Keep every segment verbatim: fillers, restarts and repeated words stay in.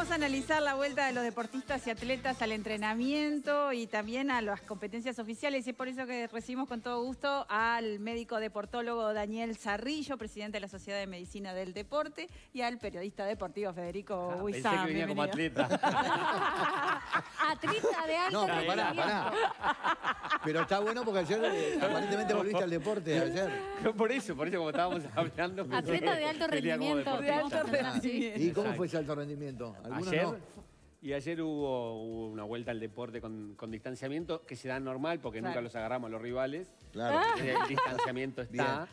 Vamos a analizar la vuelta de los deportistas y atletas al entrenamiento y también a las competencias oficiales. Y es por eso que recibimos con todo gusto al médico deportólogo Daniel Zarrillo, presidente de la Sociedad de Medicina del Deporte, y al periodista deportivo Federico Ah, Huizán. pensé que venía como atleta. Atleta de alto No, pero pará, pará. Pero está bueno porque ayer eh, aparentemente volviste al deporte ayer. Por eso, por eso como estábamos hablando. Atleta de alto venía como rendimiento. de alto deportista. rendimiento. ¿Y cómo Exacto. fue ese alto rendimiento? Algunos Ayer, no. y ayer hubo, hubo una vuelta al deporte con, con distanciamiento que se da normal porque Claro. nunca los agarramos a los rivales. Claro. El distanciamiento está.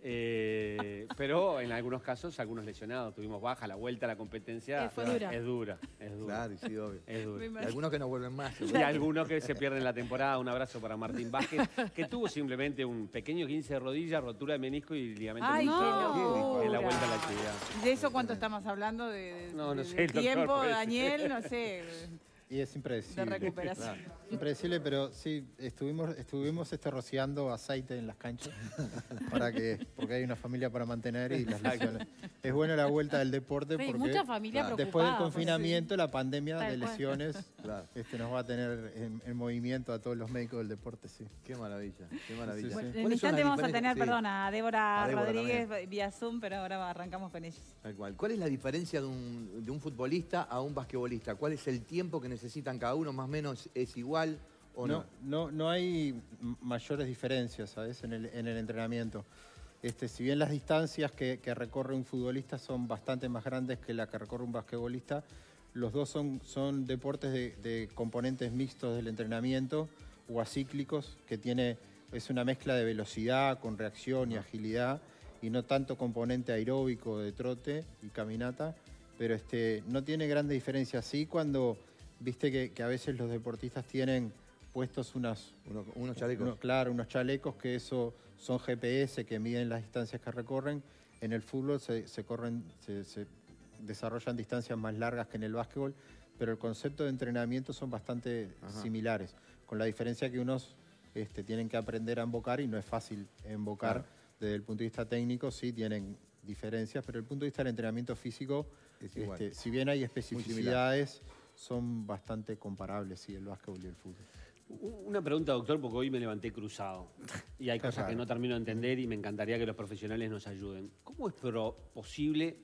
Eh, pero en algunos casos, algunos lesionados. Tuvimos baja, la vuelta a la competencia Eh, fue dura. es dura. Es dura. Claro, y sí, obvio. Es dura. Y algunos que no vuelven más. Y algunos que se pierden la temporada. Un abrazo para Martín Vázquez, que tuvo simplemente un pequeño quince de rodilla, rotura de menisco y ligamento Ay, qué muscular locura. en la vuelta a la actividad. ¿De eso cuánto estamos hablando? ¿De, de- No, no de- sé, de el doctor tiempo, puede Daniel? No sé, Y es de impredecible. recuperación. Impredecible, pero sí, estuvimos, estuvimos este, rociando aceite en las canchas para que, porque hay una familia para mantener y las lesiones. Es bueno la vuelta del deporte Sí, porque mucha familia claro, preocupada. después del por eso. confinamiento, la pandemia Tal de cual. lesiones Claro. este, nos va a tener en, en movimiento a todos los médicos del deporte, sí. Qué maravilla, qué maravilla. Sí, sí. Bueno, en ¿Cuáles un son instante las vamos a diferencias? tener, Sí, perdón, a Débora, A Débora Rodríguez también. vía Zoom, pero ahora arrancamos con ellos. Tal cual. ¿Cuál es la diferencia de un, de un futbolista a un basquetbolista? ¿Cuál es el tiempo que necesitan cada uno? ¿Más o menos es igual o no? No, no, no hay m- mayores diferencias, ¿sabes? En el, en el entrenamiento. Este, si bien las distancias que, que recorre un futbolista son bastante más grandes que la que recorre un basquetbolista, los dos son, son deportes de, de componentes mixtos del entrenamiento o acíclicos, que tiene, es una mezcla de velocidad con reacción y agilidad, y no tanto componente aeróbico de trote y caminata, pero este, no tiene grandes diferencias. Sí, cuando viste que, que a veces los deportistas tienen puestos unas, Uno- unos chalecos. uno- claro, unos chalecos que eso son G P S que miden las distancias que recorren. En el fútbol se, se corren, se, se desarrollan distancias más largas que en el básquetbol, pero el concepto de entrenamiento son bastante Ajá. similares, con la diferencia que unos este, tienen que aprender a embocar y no es fácil embocar. Claro. Desde el punto de vista técnico sí tienen diferencias, pero desde el punto de vista del entrenamiento físico, Es igual. este, si bien hay similar. especificidades, son bastante comparables, sí, el básquetbol y el fútbol. Una pregunta, doctor, porque hoy me levanté cruzado y hay Qué cosas que raro. no termino de entender y me encantaría que los profesionales nos ayuden. ¿Cómo es pro- posible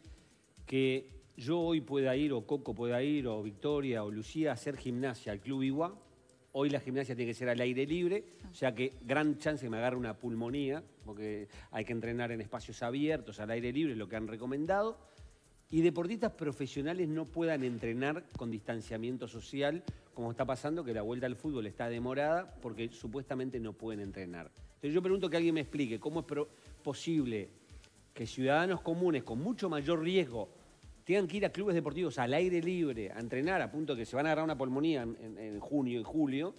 que yo hoy pueda ir, o Coco pueda ir, o Victoria, o Lucía, a hacer gimnasia al Club Iguá? Hoy la gimnasia tiene que ser al aire libre, o sea que gran chance que me agarre una pulmonía, porque hay que entrenar en espacios abiertos, al aire libre, es lo que han recomendado. Y deportistas profesionales no puedan entrenar con distanciamiento social, como está pasando, que la vuelta al fútbol está demorada porque supuestamente no pueden entrenar. Entonces yo pregunto que alguien me explique cómo es pro- posible que ciudadanos comunes con mucho mayor riesgo tengan que ir a clubes deportivos al aire libre a entrenar a punto que se van a agarrar una pulmonía en, en- en junio y julio,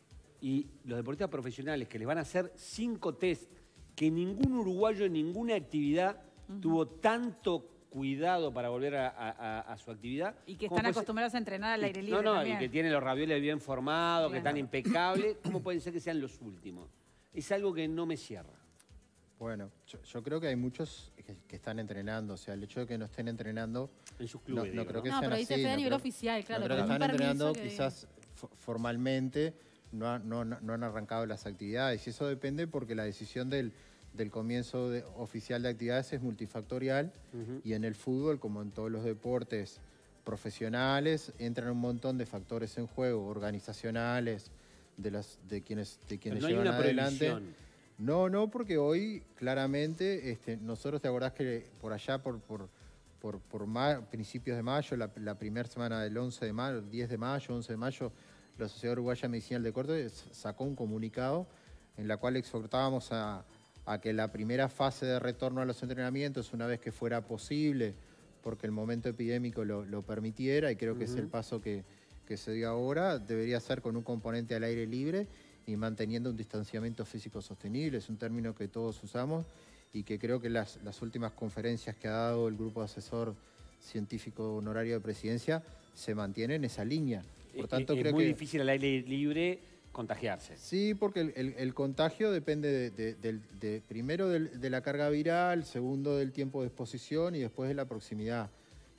y los deportistas profesionales que les van a hacer cinco test que ningún uruguayo en ninguna actividad tuvo tanto cuidado para volver a, a- a- a su actividad. Y que ¿Cómo están puede ser? acostumbrados a entrenar al aire Y- libre No, no, también. y que tienen los ravioles bien formados, que Claro. están impecables. ¿Cómo pueden ser que sean los últimos? Es algo que no me cierra. Bueno, yo, yo creo que hay muchos que, que están entrenando, o sea, el hecho de que no estén entrenando, En sus no, clubes. no digo, creo que No, sean pero dice así. Fede a no nivel creo- oficial, claro, No creo que con un están entrenando permiso que- quizás fo- formalmente, no, ha- no, no- no han arrancado las actividades, y eso depende porque la decisión del, del comienzo de- oficial de actividades es multifactorial, y en el fútbol, como en todos los deportes profesionales, entran un montón de factores en juego, organizacionales, de, las, de quienes, de quienes no hay llevan una adelante. prohibición. No, no, porque hoy claramente este, nosotros, ¿te acordás que por allá, por, por, por, por ma- principios de mayo, la, la primera semana del once de mayo, diez de mayo, once de mayo, la Sociedad Uruguaya de Medicina del Deporte s- sacó un comunicado en la cual exhortábamos a, a que la primera fase de retorno a los entrenamientos, una vez que fuera posible, porque el momento epidémico lo, lo permitiera, y creo que es el paso que, que se dio ahora, debería ser con un componente al aire libre y manteniendo un distanciamiento físico sostenible. Es un término que todos usamos y que creo que las, las últimas conferencias que ha dado el Grupo Asesor Científico Honorario de Presidencia se mantiene en esa línea. Por tanto, es creo muy que... difícil al aire libre contagiarse. Sí, porque el, el- el contagio depende de, de- del- de- primero del- de la carga viral, segundo del tiempo de exposición y después de la proximidad.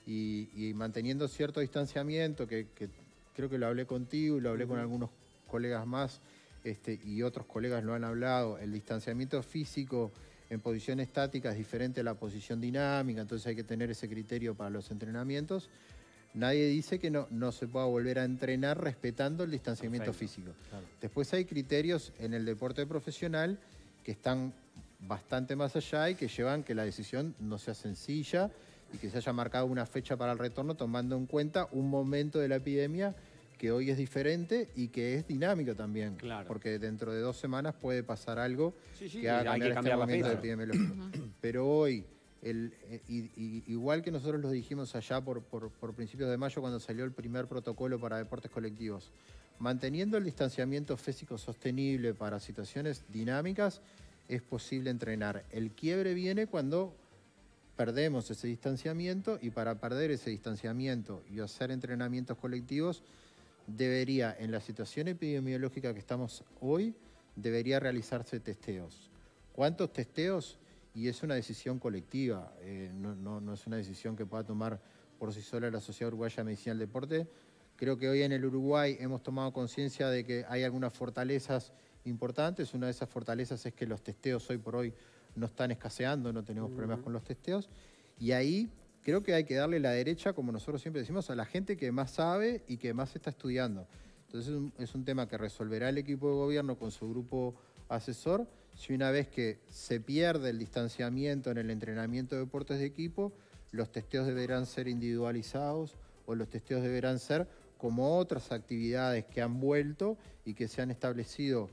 y, y manteniendo cierto distanciamiento, que, que creo que lo hablé contigo y lo hablé uh-huh. con algunos colegas más, este, y otros colegas lo han hablado, el distanciamiento físico en posición estática es diferente a la posición dinámica, entonces hay que tener ese criterio para los entrenamientos. Nadie dice que no, no se pueda volver a entrenar respetando el distanciamiento Perfecto. físico. Claro. Después hay criterios en el deporte profesional que están bastante más allá y que llevan que la decisión no sea sencilla y que se haya marcado una fecha para el retorno tomando en cuenta un momento de la epidemia que hoy es diferente y que es dinámico también. Claro. Porque dentro de dos semanas puede pasar algo sí, sí, que haga cambiar, que cambiar este momento de epidemiológico. Pero hoy... El, y, y, igual que nosotros lo dijimos allá por, por, por principios de mayo cuando salió el primer protocolo para deportes colectivos, manteniendo el distanciamiento físico sostenible para situaciones dinámicas es posible entrenar. El quiebre viene cuando perdemos ese distanciamiento y para perder ese distanciamiento y hacer entrenamientos colectivos debería, en la situación epidemiológica que estamos hoy, debería realizarse testeos. ¿Cuántos testeos? Y es una decisión colectiva, eh, no, no, no es una decisión que pueda tomar por sí sola la Sociedad Uruguaya de Medicina del Deporte. Creo que hoy en el Uruguay hemos tomado conciencia de que hay algunas fortalezas importantes. Una de esas fortalezas es que los testeos hoy por hoy no están escaseando, no tenemos uh-huh. problemas con los testeos. Y ahí creo que hay que darle la derecha, como nosotros siempre decimos, a la gente que más sabe y que más está estudiando. Entonces es un, es un tema que resolverá el equipo de gobierno con su grupo asesor. Si una vez que se pierde el distanciamiento en el entrenamiento de deportes de equipo, los testeos deberán ser individualizados o los testeos deberán ser como otras actividades que han vuelto y que se han establecido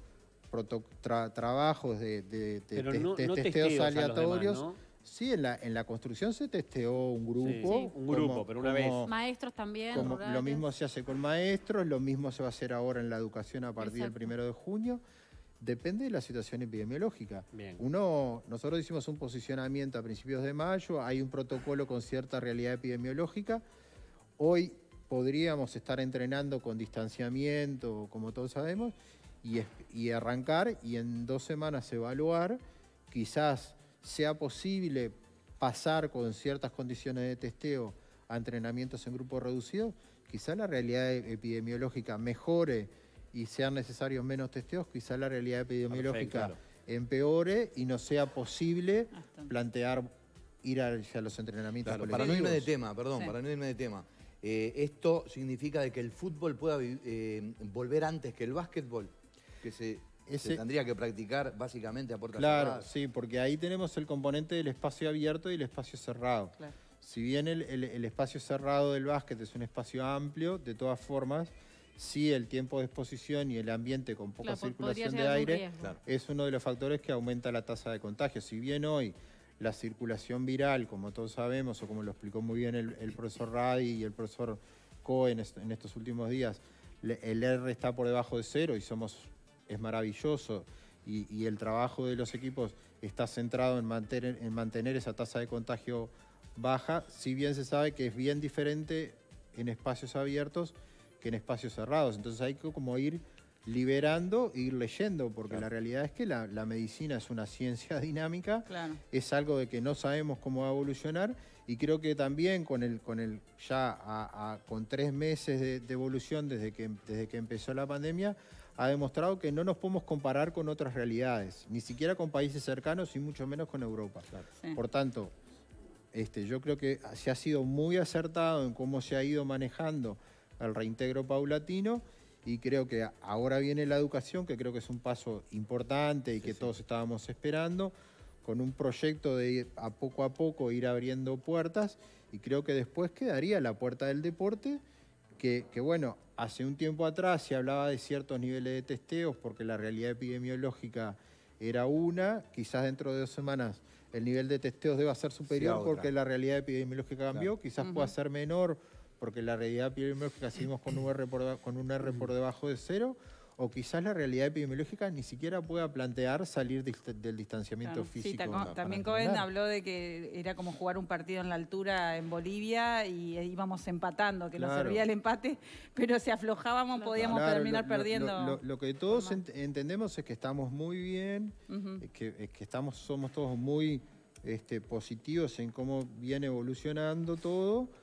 tra trabajos de, de, de, de, no, de no testeos, testeos aleatorios. Demás, ¿no? Sí, en la, en la construcción se testeó un grupo. Sí, sí, un grupo, como, pero una como, vez. Maestros también. Como lo mismo se hace con maestros, lo mismo se va a hacer ahora en la educación a partir Exacto. del primero de junio. Depende de la situación epidemiológica. Bien. Uno, nosotros hicimos un posicionamiento a principios de mayo, hay un protocolo con cierta realidad epidemiológica. Hoy podríamos estar entrenando con distanciamiento, como todos sabemos, y, y arrancar y en dos semanas evaluar. Quizás sea posible pasar con ciertas condiciones de testeo a entrenamientos en grupos reducidos. Quizás la realidad epidemiológica mejore y sean necesarios menos testeos, quizá la realidad epidemiológica Perfecto, claro. empeore y no sea posible plantear ir hacia los entrenamientos claro, colectivos. Para no irme de tema, perdón, sí. para no irme de tema, eh, ¿esto significa de que el fútbol pueda eh, volver antes que el básquetbol? Que se, Ese, se tendría que practicar básicamente a puertas claro, cerradas. Claro, sí, porque ahí tenemos el componente del espacio abierto y el espacio cerrado. Claro. Si bien el, el, el espacio cerrado del básquet es un espacio amplio, de todas formas, sí, el tiempo de exposición y el ambiente con poca claro, circulación de aire claro. es uno de los factores que aumenta la tasa de contagio. Si bien hoy la circulación viral, como todos sabemos, o como lo explicó muy bien el, el profesor Radi y el profesor Coe en, est en estos últimos días, el R está por debajo de cero y somos, es maravilloso. Y, y el trabajo de los equipos está centrado en mantener, en mantener esa tasa de contagio baja, si bien se sabe que es bien diferente en espacios abiertos que en espacios cerrados. Entonces hay que como ir liberando e ir leyendo, porque claro. la realidad es que la, la medicina es una ciencia dinámica, claro. es algo de que no sabemos cómo va a evolucionar, y creo que también con el, con el ya a, a, con tres meses de, de evolución desde que, desde que empezó la pandemia, ha demostrado que no nos podemos comparar con otras realidades, ni siquiera con países cercanos y mucho menos con Europa. Claro. Sí. Por tanto, este, yo creo que se ha sido muy acertado en cómo se ha ido manejando el reintegro paulatino, y creo que ahora viene la educación, que creo que es un paso importante y que sí, sí. todos estábamos esperando, con un proyecto de ir a poco a poco ir abriendo puertas, y creo que después quedaría la puerta del deporte, que, que bueno, hace un tiempo atrás se hablaba de ciertos niveles de testeos porque la realidad epidemiológica era una, quizás dentro de dos semanas el nivel de testeos deba ser superior sí, porque la realidad epidemiológica cambió, claro. quizás uh-huh. pueda ser menor porque la realidad epidemiológica seguimos con un R por, con un R por debajo de cero, o quizás la realidad epidemiológica ni siquiera pueda plantear salir dist del distanciamiento claro. físico. Sí, para, también para Cohen habló de que era como jugar un partido en la altura en Bolivia y íbamos empatando, que claro. nos servía el empate, pero si aflojábamos claro. podíamos claro, terminar lo, perdiendo. Lo, lo, lo que todos ent entendemos es que estamos muy bien, uh-huh. es que, es que estamos, somos todos muy este, positivos en cómo viene evolucionando todo,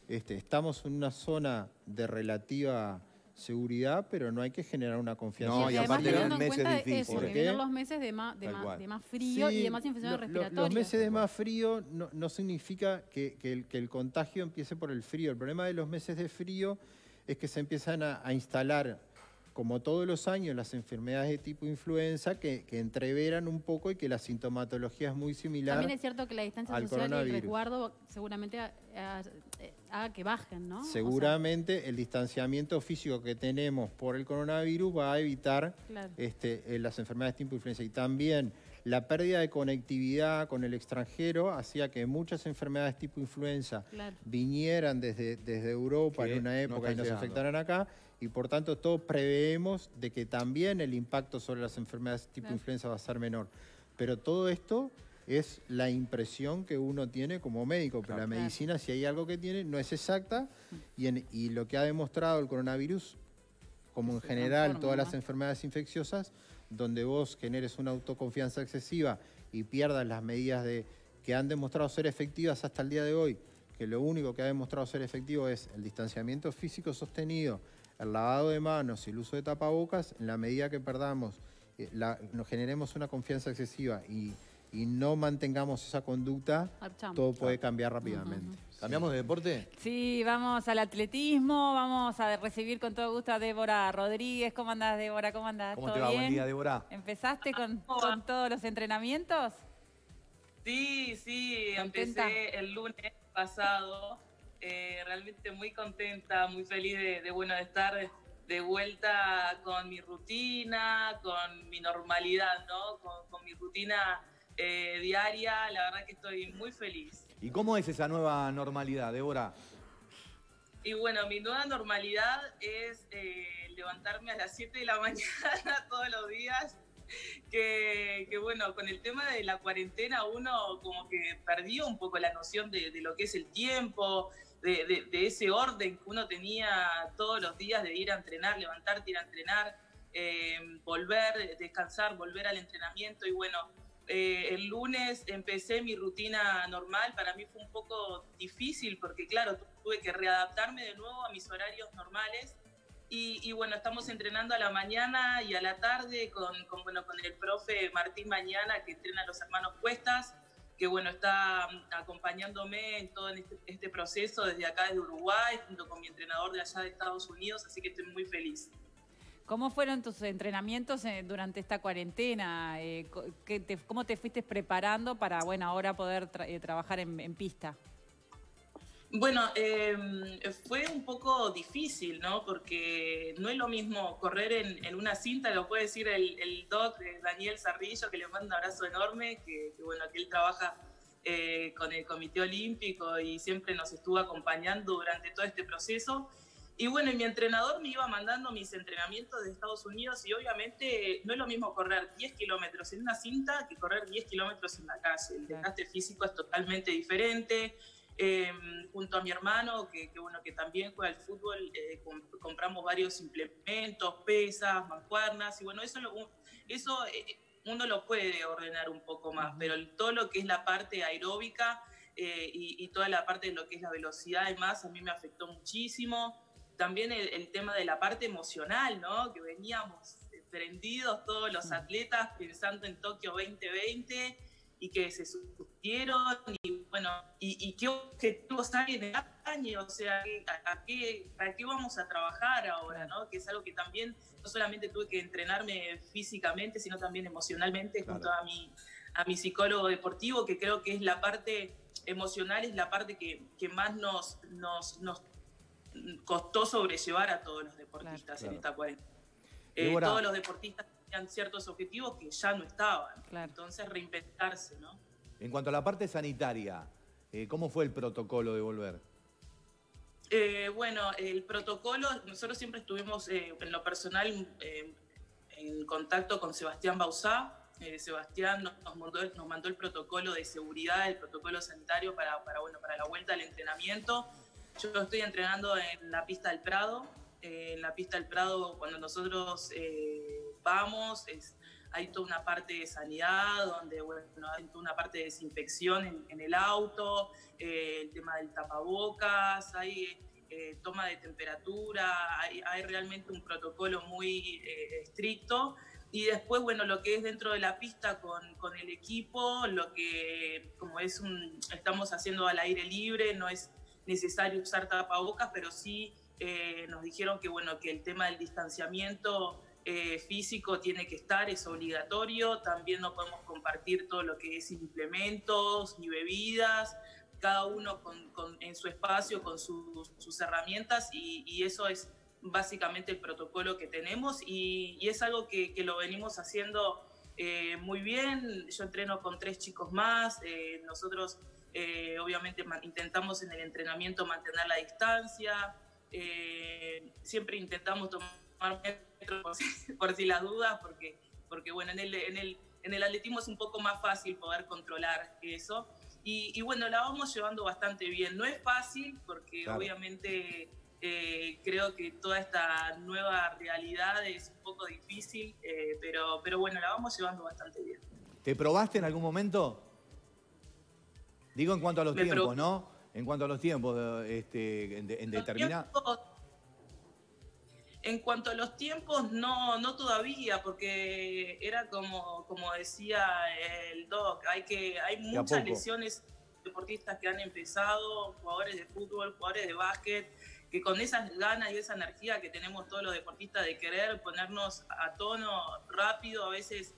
este, estamos en una zona de relativa seguridad, pero no hay que generar una confianza. No, y aparte teniendo en en meses cuenta difíciles. eso, ¿Por que qué? vienen los meses de más, de Tal más, cual. de más frío Sí, y de más infecciones lo- lo- respiratorias. Los meses de más frío no, no significa que, que el, que el contagio empiece por el frío. El problema de los meses de frío es que se empiezan a, a instalar, como todos los años, las enfermedades de tipo influenza que, que entreveran un poco y que la sintomatología es muy similar. También es cierto que la distancia al social y el coronavirus. resguardo seguramente ha- ha- haga que bajen, ¿no? O sea, Seguramente el distanciamiento físico que tenemos por el coronavirus va a evitar Claro. este, eh, las enfermedades tipo influenza. Y también la pérdida de conectividad con el extranjero hacía que muchas enfermedades tipo influenza Claro. vinieran desde, desde Europa Que en una no época y están nos llegando. afectaran acá. Y por tanto todos preveemos de que también el impacto sobre las enfermedades tipo Claro. influenza va a ser menor. Pero todo esto es la impresión que uno tiene como médico, pero la Claro. medicina, si hay algo que tiene, no es exacta, y, en- y lo que ha demostrado el coronavirus, como en Se general transforma, todas ¿no? las enfermedades infecciosas, donde vos generes una autoconfianza excesiva y pierdas las medidas de, que han demostrado ser efectivas hasta el día de hoy, que lo único que ha demostrado ser efectivo es el distanciamiento físico sostenido, el lavado de manos y el uso de tapabocas. En la medida que perdamos, eh, la- nos generemos una confianza excesiva y, y no mantengamos esa conducta, Marchamos. todo puede cambiar rápidamente. ¿Cambiamos de deporte? Sí, vamos al atletismo, vamos a recibir con todo gusto a Débora Rodríguez. ¿Cómo andás, Débora? ¿Cómo andás? ¿Cómo ¿Todo te va? bien? Buen día, Débora. ¿Empezaste con, con todos los entrenamientos? Sí, sí, ¿Contenta? empecé el lunes pasado, eh, realmente muy contenta, muy feliz de, de, bueno, de estar de vuelta con mi rutina, con mi normalidad, ¿no? Con, con mi rutina eh, diaria, la verdad que estoy muy feliz. ¿Y cómo es esa nueva normalidad, Débora? Y bueno, mi nueva normalidad es eh, levantarme a las siete de la mañana todos los días, que, que bueno, con el tema de la cuarentena uno como que perdió un poco la noción de, de lo que es el tiempo, de, de, de ese orden que uno tenía todos los días de ir a entrenar, levantarte, ir a entrenar, eh, volver, descansar, volver al entrenamiento. Y bueno, eh, el lunes empecé mi rutina normal. Para mí fue un poco difícil porque claro, tuve que readaptarme de nuevo a mis horarios normales. Y, y bueno, estamos entrenando a la mañana y a la tarde con, con, bueno, con el profe Martín Mañana, que entrena a los hermanos Cuestas, que bueno, está acompañándome en todo este, este proceso desde acá, desde Uruguay, junto con mi entrenador de allá de Estados Unidos, así que estoy muy feliz. ¿Cómo fueron tus entrenamientos eh, durante esta cuarentena? Eh, co- ¿qué te- ¿Cómo te fuiste preparando para, bueno, ahora poder tra- eh, trabajar en, en pista? Bueno, eh, fue un poco difícil, ¿no? Porque no es lo mismo correr en, en una cinta, lo puede decir el, el doc eh, Daniel Zarrillo, que le mando un abrazo enorme, que, que bueno, que él trabaja eh, con el Comité Olímpico y siempre nos estuvo acompañando durante todo este proceso. Y bueno, y mi entrenador me iba mandando mis entrenamientos de Estados Unidos y obviamente no es lo mismo correr diez kilómetros en una cinta que correr diez kilómetros en la calle. El desgaste físico es totalmente diferente. Eh, junto a mi hermano, que, que, bueno, que también juega al fútbol, eh, comp compramos varios implementos, pesas, mancuernas, y bueno, eso, lo, eso eh, uno lo puede ordenar un poco más, pero el, todo lo que es la parte aeróbica eh, y, y toda la parte de lo que es la velocidad y más, a mí me afectó muchísimo. También el, el tema de la parte emocional, ¿no? Que veníamos prendidos todos los atletas pensando en Tokio veinte veinte, y que se surgieron, y bueno, y, y qué objetivos hay en el año, o sea, a, a qué, ¿para qué vamos a trabajar ahora, no? Que es algo que también, no solamente tuve que entrenarme físicamente, sino también emocionalmente, claro, junto a mi, a mi psicólogo deportivo, que creo que es la parte emocional, es la parte que, que más nos, nos, nos costó sobrellevar a todos los deportistas, claro, claro, en esta cuarentena. Eh, todos los deportistas tenían ciertos objetivos que ya no estaban. Claro. Entonces, reinventarse, ¿no? En cuanto a la parte sanitaria, eh, ¿cómo fue el protocolo de volver? Eh, bueno, el protocolo, nosotros siempre estuvimos eh, en lo personal eh, en contacto con Sebastián Bauzá. Eh, Sebastián nos, nos, mandó, nos mandó el protocolo de seguridad, el protocolo sanitario para, para, bueno, para la vuelta al entrenamiento. Yo estoy entrenando en la pista del Prado. Eh, en la pista del Prado, cuando nosotros eh, vamos, es, hay toda una parte de sanidad, donde bueno, hay toda una parte de desinfección en, en el auto, eh, el tema del tapabocas, hay eh, toma de temperatura, hay, hay realmente un protocolo muy eh, estricto. Y después, bueno, lo que es dentro de la pista con, con el equipo, lo que como es un, estamos haciendo al aire libre, no es necesario usar tapabocas, pero sí eh, nos dijeron que, bueno, que el tema del distanciamiento eh, físico tiene que estar, es obligatorio. También no podemos compartir todo lo que es implementos ni bebidas, cada uno con, con, en su espacio con sus, sus herramientas, y, y eso es básicamente el protocolo que tenemos, y, y es algo que, que lo venimos haciendo eh, muy bien. Yo entreno con tres chicos más, eh, nosotros eh, obviamente intentamos en el entrenamiento mantener la distancia, eh, siempre intentamos tomar metros por, si, por si las dudas, porque, porque bueno, en el, en, el, en el atletismo es un poco más fácil poder controlar eso, y, y bueno, la vamos llevando bastante bien. No es fácil porque claro, obviamente... Eh, creo que toda esta nueva realidad es un poco difícil, eh, pero, pero bueno, la vamos llevando bastante bien. ¿Te probaste en algún momento? Digo en cuanto a los Me tiempos, pro... ¿no? En cuanto a los tiempos, este, en, en determinar... En cuanto a los tiempos, no, no todavía, porque era como, como decía el Doc, hay, que, hay muchas lesiones, deportistas que han empezado, jugadores de fútbol, jugadores de básquet, que con esas ganas y esa energía que tenemos todos los deportistas de querer ponernos a tono rápido, a veces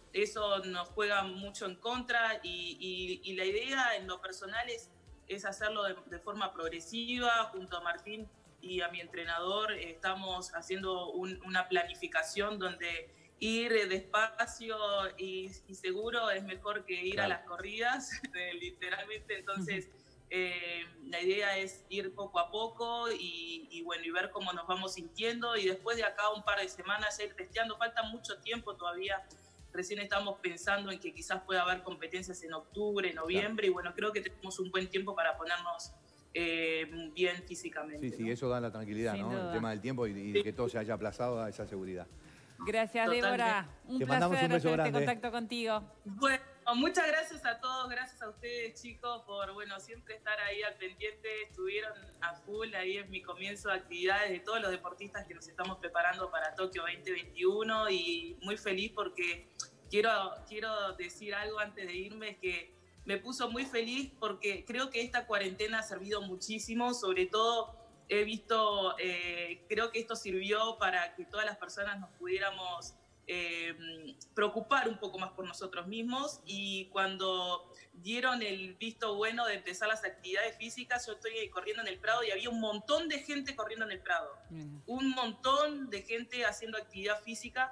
eso nos juega mucho en contra, y, y, y la idea en lo personal es, es hacerlo de, de forma progresiva. Junto a Martín y a mi entrenador estamos haciendo un, una planificación donde ir despacio y, y seguro es mejor que ir claro, a las corridas, literalmente. Entonces... Eh, la idea es ir poco a poco y, y bueno, y ver cómo nos vamos sintiendo, y después de acá un par de semanas ir testeando. Falta mucho tiempo todavía, recién estamos pensando en que quizás pueda haber competencias en octubre, noviembre, claro, y bueno, creo que tenemos un buen tiempo para ponernos eh, bien físicamente. Sí, sí, ¿no? eso da la tranquilidad, Sin ¿no? Duda. El tema del tiempo y, y de que todo se haya aplazado da esa seguridad. Gracias, Totalmente. Débora. Un Te placer mandamos un beso hacer grande. este contacto contigo. Bueno, muchas gracias a todos, gracias a ustedes, chicos, por bueno, siempre estar ahí al pendiente. Estuvieron a full ahí en mi comienzo de actividades, de todos los deportistas que nos estamos preparando para Tokio veinte veintiuno, y muy feliz porque quiero, quiero decir algo antes de irme, es que me puso muy feliz porque creo que esta cuarentena ha servido muchísimo, sobre todo he visto, eh, creo que esto sirvió para que todas las personas nos pudiéramos eh, preocupar un poco más por nosotros mismos, y cuando dieron el visto bueno de empezar las actividades físicas, yo estoy corriendo en el Prado y había un montón de gente corriendo en el Prado, mm. un montón de gente haciendo actividad física,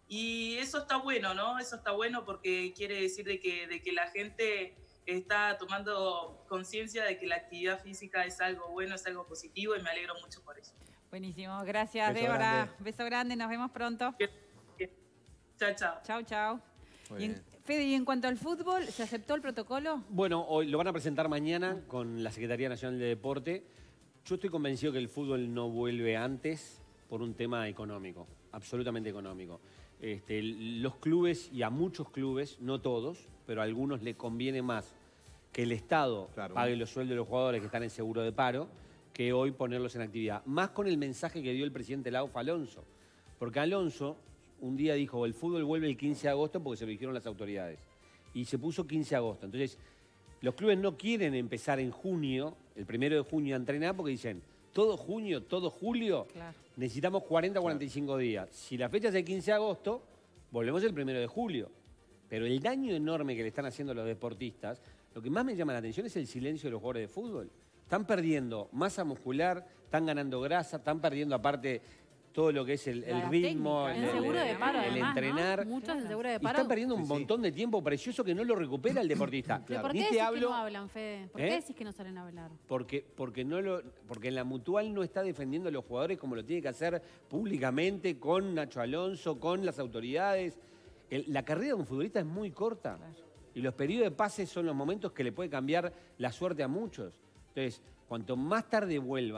y eso está bueno, ¿no? Eso está bueno porque quiere decir de que, de que la gente está tomando conciencia de que la actividad física es algo bueno, es algo positivo, y me alegro mucho por eso. Buenísimo, gracias, Beso Débora. grande. Beso grande, nos vemos pronto. Chao, chao. Chao, chao. Y en, Fede, y en cuanto al fútbol, ¿se aceptó el protocolo? Bueno, hoy lo van a presentar mañana con la Secretaría Nacional de Deporte. Yo estoy convencido que el fútbol no vuelve antes por un tema económico, absolutamente económico. Este, los clubes, y a muchos clubes, no todos, pero a algunos les conviene más que el Estado claro, pague los sueldos de los jugadores que están en seguro de paro, que hoy ponerlos en actividad. Más con el mensaje que dio el presidente de la A U F, Alonso. Porque Alonso un día dijo, el fútbol vuelve el quince de agosto porque se lo dijeron las autoridades. Y se puso quince de agosto. Entonces, los clubes no quieren empezar en junio, el primero de junio, a entrenar, porque dicen, todo junio, todo julio, claro, necesitamos cuarenta a cuarenta y cinco claro, días. Si la fecha es el quince de agosto, volvemos el primero de julio. Pero el daño enorme que le están haciendo a los deportistas, lo que más me llama la atención es el silencio de los jugadores de fútbol. Están perdiendo masa muscular, están ganando grasa, están perdiendo aparte todo lo que es el, el ritmo, el, el seguro de paro, el, el además, entrenar. ¿no? Muchos del seguro de paro. Y están perdiendo un sí, montón sí. de tiempo precioso que no lo recupera el deportista. Claro. ¿Por qué Ni decís te hablo, que no hablan, Fede? ¿Por ¿eh? qué decís que no salen a hablar? Porque, porque, no lo, porque en la Mutual no está defendiendo a los jugadores como lo tiene que hacer públicamente con Nacho Alonso, con las autoridades. El, la carrera de un futbolista es muy corta. Claro. Y los periodos de pase son los momentos que le puede cambiar la suerte a muchos. Entonces, cuanto más tarde vuelvan,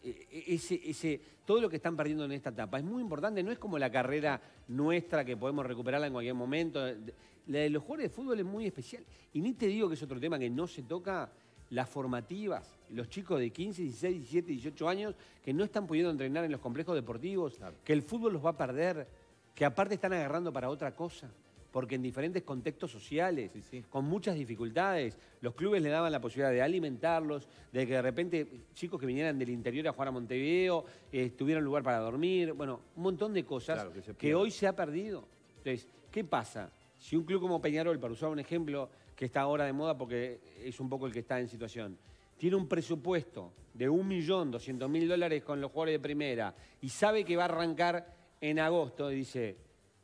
ese, ese, todo lo que están perdiendo en esta etapa. Es muy importante, no es como la carrera nuestra que podemos recuperarla en cualquier momento. La de los jugadores de fútbol es muy especial. Y ni te digo que es otro tema que no se toca, las formativas. Los chicos de quince, dieciséis, diecisiete, dieciocho años que no están pudiendo entrenar en los complejos deportivos, claro, que el fútbol los va a perder, que aparte están agarrando para otra cosa. Porque en diferentes contextos sociales, sí, sí, con muchas dificultades, los clubes le daban la posibilidad de alimentarlos, de que de repente chicos que vinieran del interior a jugar a Montevideo, eh, tuvieran lugar para dormir, bueno, un montón de cosas, claro, que, que hoy se ha perdido. Entonces, ¿qué pasa? Si un club como Peñarol, para usar un ejemplo que está ahora de moda porque es un poco el que está en situación, tiene un presupuesto de un millón doscientos mil dólares con los jugadores de primera y sabe que va a arrancar en agosto y dice...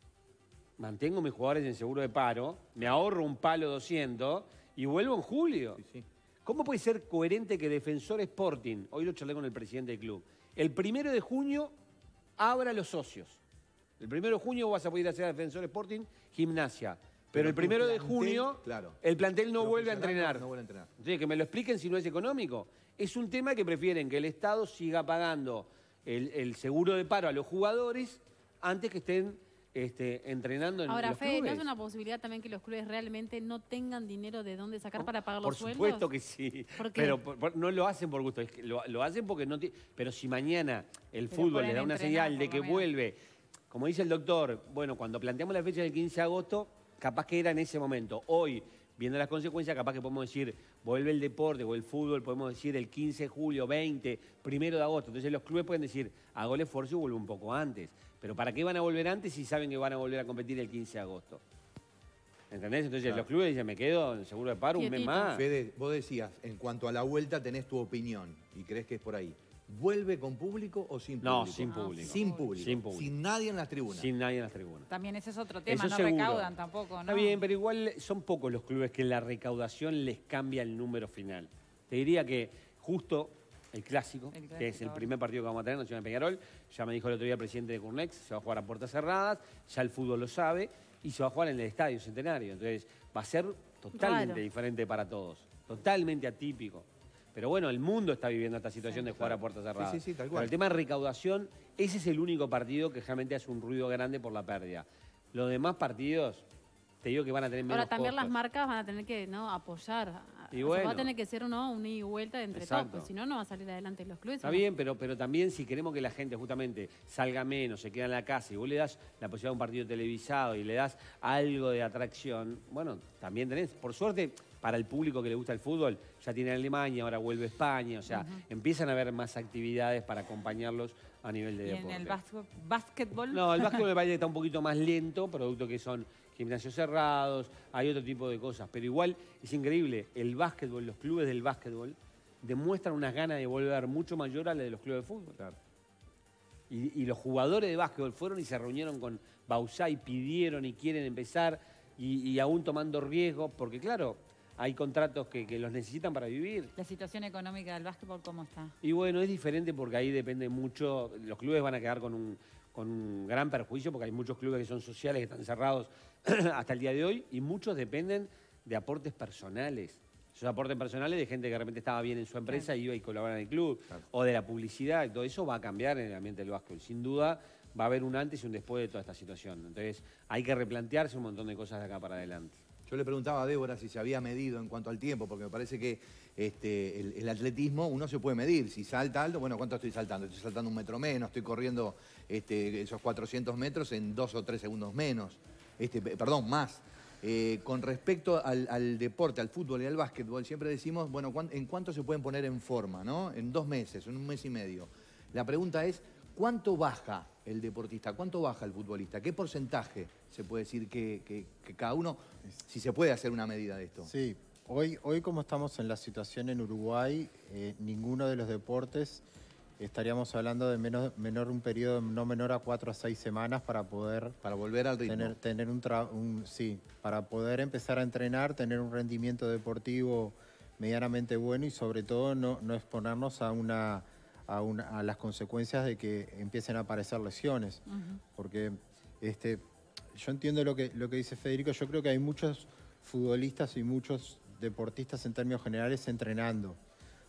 mantengo mis jugadores en seguro de paro, me ahorro un palo doscientos y vuelvo en julio. Sí, sí. ¿Cómo puede ser coherente que Defensor Sporting, hoy lo charlé con el presidente del club, el primero de junio abra los socios? El primero de junio vas a poder hacer a Defensor Sporting Gimnasia, pero, pero el primero plantel, de junio claro, el plantel no vuelve a entrenar. No vuelve a entrenar. Entonces, que me lo expliquen si no es económico. Es un tema que prefieren que el Estado siga pagando el, el seguro de paro a los jugadores antes que estén... Este, entrenando en Ahora, los Fede, clubes. ¿no es una posibilidad también que los clubes realmente no tengan dinero de dónde sacar para pagar por los sueldos? Por supuesto que sí, pero por, por, no lo hacen por gusto, es que lo, lo hacen porque no tiene... Pero si mañana el pero fútbol les da una señal de que vuelve, como dice el doctor, bueno, cuando planteamos la fecha del quince de agosto, capaz que era en ese momento. Hoy, viendo las consecuencias, capaz que podemos decir, vuelve el deporte o el fútbol, podemos decir el quince de julio, veinte, primero de agosto. Entonces los clubes pueden decir, hago el esfuerzo y vuelvo un poco antes. Pero ¿para qué van a volver antes si saben que van a volver a competir el quince de agosto? ¿Entendés? Entonces claro, los clubes dicen, me quedo en seguro de paro un mes más. Fede, vos decías, en cuanto a la vuelta tenés tu opinión y crees que es por ahí. ¿Vuelve con público o sin público? No, sin público. Sin público. Sin público. Sin nadie en las tribunas. Sin nadie en las tribunas. También ese es otro tema, Eso no seguro. recaudan tampoco, ¿no? Está bien, pero igual son pocos los clubes que la recaudación les cambia el número final. Te diría que justo el clásico, el clásico que es el primer partido que vamos a tener, Nacional Peñarol, ya me dijo el otro día el presidente de Curnex, se va a jugar a puertas cerradas, ya el fútbol lo sabe, y se va a jugar en el Estadio Centenario. Entonces va a ser totalmente Raro. diferente para todos, totalmente atípico. Pero bueno, el mundo está viviendo esta situación sí, de jugar claro. a puertas cerradas. Sí, sí, sí, tal cual. Pero el tema de recaudación, ese es el único partido que realmente hace un ruido grande por la pérdida. Los demás partidos, te digo que van a tener menos Ahora también costos. Las marcas van a tener que no apoyar. Y o bueno, sea, va a tener que ser ¿no? un ida y vuelta entre exacto. todos, si no, no va a salir adelante los clubes. Está bien, pero, pero también si queremos que la gente justamente salga menos, se quede en la casa y vos le das la posibilidad de un partido televisado y le das algo de atracción, bueno, también tenés, por suerte, para el público que le gusta el fútbol, ya tiene Alemania, ahora vuelve España, o sea, uh-huh. empiezan a haber más actividades para acompañarlos a nivel de ¿Y deporte. en el básquet, básquetbol? No, el básquetbol me parece que está un poquito más lento, producto que son gimnasios cerrados, hay otro tipo de cosas, pero igual es increíble, el básquetbol, los clubes del básquetbol demuestran unas ganas de volver mucho mayor a la de los clubes de fútbol. Claro. Y, y los jugadores de básquetbol fueron y se reunieron con Bauzá y pidieron y quieren empezar y, y aún tomando riesgos, porque claro, hay contratos que, que los necesitan para vivir. ¿La situación económica del básquetbol cómo está? Y bueno, es diferente porque ahí depende mucho, los clubes van a quedar con un, con un gran perjuicio porque hay muchos clubes que son sociales, que están cerrados hasta el día de hoy y muchos dependen de aportes personales. Esos aportes personales de gente que de repente estaba bien en su empresa claro. y iba y colaboraba en el club, claro. o de la publicidad, y todo eso va a cambiar en el ambiente del básquetbol. Sin duda va a haber un antes y un después de toda esta situación. Entonces hay que replantearse un montón de cosas de acá para adelante. Yo le preguntaba a Débora si se había medido en cuanto al tiempo, porque me parece que este, el, el atletismo uno se puede medir. Si salta alto, bueno, ¿cuánto estoy saltando? Estoy saltando un metro menos, estoy corriendo este, esos cuatrocientos metros en dos o tres segundos menos. Este, perdón, más. Eh, con respecto al, al deporte, al fútbol y al básquetbol, siempre decimos, bueno, ¿en cuánto se pueden poner en forma? ¿No? En dos meses, en un mes y medio. La pregunta es, ¿cuánto baja el deportista? ¿Cuánto baja el futbolista? ¿Qué porcentaje se puede decir que, que, que cada uno, si se puede hacer una medida de esto? Sí, hoy, hoy como estamos en la situación en Uruguay, eh, ninguno de los deportes estaríamos hablando de menos, menor un periodo no menor a cuatro a seis semanas para poder... Para volver al ritmo. Tener, tener un, tra un... Sí, para poder empezar a entrenar, tener un rendimiento deportivo medianamente bueno y sobre todo no, no exponernos a una... A, una, a las consecuencias de que empiecen a aparecer lesiones. Uh-huh. Porque este, yo entiendo lo que, lo que dice Federico, yo creo que hay muchos futbolistas y muchos deportistas en términos generales entrenando.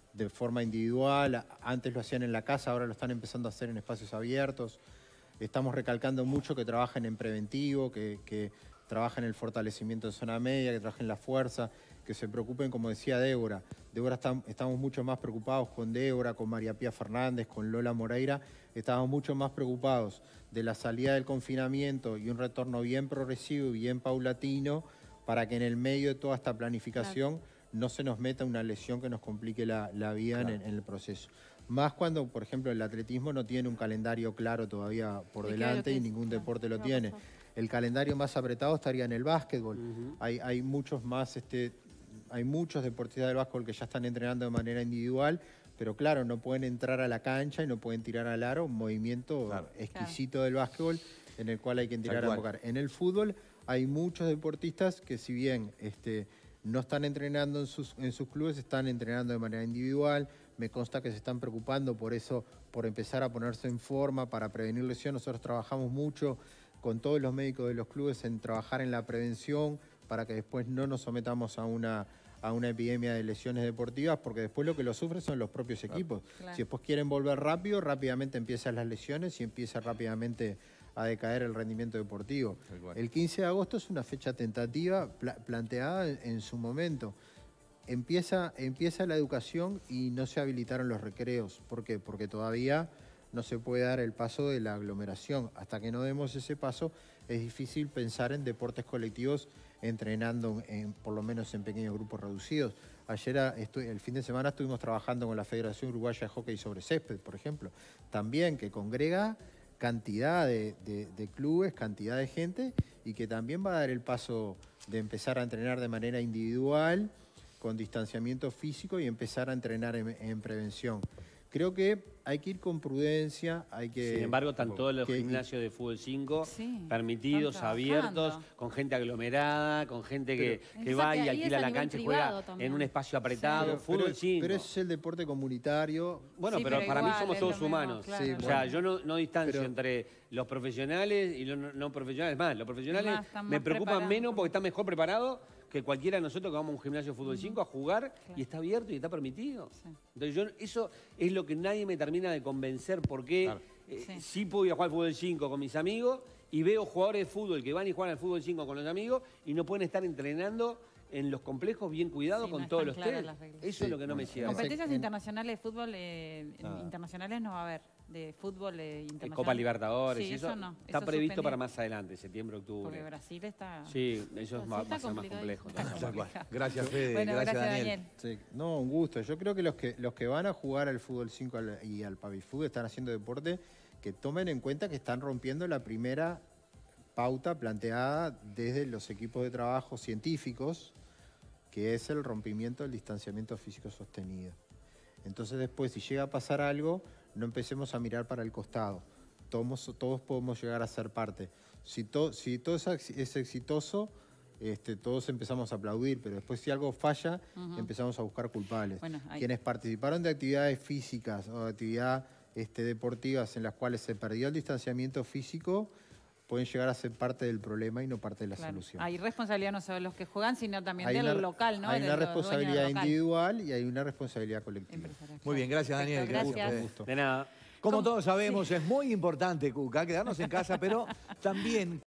de forma individual. Antes lo hacían en la casa, ahora lo están empezando a hacer en espacios abiertos. Estamos recalcando mucho que trabajen en preventivo, que, que trabajen en el fortalecimiento de zona media, que trabajen la fuerza, que se preocupen, como decía Débora. Débora está, estamos mucho más preocupados con Débora, con María Pía Fernández, con Lola Moreira. Estamos mucho más preocupados de la salida del confinamiento y un retorno bien progresivo y bien paulatino para que en el medio de toda esta planificación claro. no se nos meta una lesión que nos complique la, la vida claro. en, en el proceso. Más cuando, por ejemplo, el atletismo no tiene un calendario claro todavía por ¿Y delante y ningún claro. deporte lo tiene. El calendario más apretado estaría en el básquetbol. Uh-huh. hay, hay muchos más... Este, Hay muchos deportistas del básquetbol que ya están entrenando de manera individual, pero claro, no pueden entrar a la cancha y no pueden tirar al aro, un movimiento claro. exquisito claro. del básquetbol en el cual hay que tirar a enfocar. En el fútbol hay muchos deportistas que si bien este, no están entrenando en sus, en sus clubes, están entrenando de manera individual. Me consta que se están preocupando por eso, por empezar a ponerse en forma para prevenir lesiones. Nosotros trabajamos mucho con todos los médicos de los clubes en trabajar en la prevención para que después no nos sometamos a una... a una epidemia de lesiones deportivas, porque después lo que lo sufren son los propios equipos. Claro. Si después quieren volver rápido, rápidamente empiezan las lesiones y empieza rápidamente a decaer el rendimiento deportivo. El quince de agosto es una fecha tentativa pla planteada en, en su momento. Empieza, empieza la educación y no se habilitaron los recreos. ¿Por qué? Porque todavía no se puede dar el paso de la aglomeración. Hasta que no demos ese paso, es difícil pensar en deportes colectivos entrenando en, por lo menos en pequeños grupos reducidos. Ayer, estoy, el fin de semana, estuvimos trabajando con la Federación Uruguaya de Hockey sobre Césped, por ejemplo. También que congrega cantidad de, de, de clubes, cantidad de gente, y que también va a dar el paso de empezar a entrenar de manera individual, con distanciamiento físico y empezar a entrenar en, en prevención. Creo que hay que ir con prudencia, hay que... Sin embargo, están todos los que, gimnasios de fútbol cinco sí, permitidos, abiertos, con gente aglomerada, con gente que, pero, que va y alquila la cancha y juega también. En un espacio apretado. Sí, pero, fútbol cinco. Pero ese es el deporte comunitario. Bueno, sí, pero, pero para igual, mí somos todos mismo, humanos. Claro. Sí, o sea, bueno. yo no, no distancio pero, entre los profesionales y los no, no profesionales. Más, los profesionales más, me preocupan preparados. menos porque están mejor preparados que cualquiera de nosotros que vamos a un gimnasio de fútbol cinco uh-huh. a jugar claro. y está abierto y está permitido. Sí. Entonces yo, eso es lo que nadie me termina de convencer porque claro. eh, sí. sí puedo ir a jugar al fútbol cinco con mis amigos y veo jugadores de fútbol que van y juegan al fútbol cinco con los amigos y no pueden estar entrenando en los complejos bien cuidados sí, con no todos los test. Eso sí, es lo que no me cierra. Competencias en... internacionales de fútbol eh, ah. internacionales no va a haber. De fútbol eh, internacional. Copa Libertadores sí, y eso, eso no, está eso previsto suspendido. Para más adelante, septiembre, octubre. Porque Brasil está... Sí, eso es más, va a ser más complejo. Gracias, Fede. Bueno, gracias, gracias, Daniel. Daniel. Sí, no, un gusto. Yo creo que los que, los que van a jugar al fútbol cinco y al pavifútbol están haciendo deporte, que tomen en cuenta que están rompiendo la primera pauta planteada desde los equipos de trabajo científicos, que es el rompimiento del distanciamiento físico sostenido. Entonces después, si llega a pasar algo, no empecemos a mirar para el costado. Todos, todos podemos llegar a ser parte. Si, to, si todo es, es exitoso, este, todos empezamos a aplaudir, pero después si algo falla, uh-huh. empezamos a buscar culpables. Bueno, hay... Quienes participaron de actividades físicas o de actividades este, deportivas en las cuales se perdió el distanciamiento físico, pueden llegar a ser parte del problema y no parte de la claro. solución. Hay responsabilidad no solo de los que juegan, sino también hay del una, local, ¿no? Hay de una responsabilidad individual y hay una responsabilidad colectiva. Muy bien, gracias, Daniel. Gracias. Gusto. De nada. Como todos sabemos, sí. es muy importante, Cuca, quedarnos en casa, pero también...